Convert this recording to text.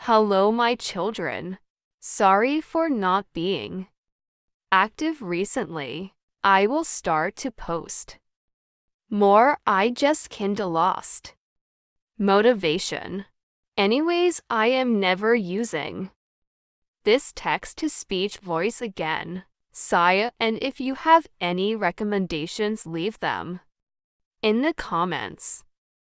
Hello, my children. Sorry for not being active recently. I will start to post more. I just kinda lost motivation. Anyways, I am never using this text-to-speech voice again. Saya, and if you have any recommendations, leave them in the comments.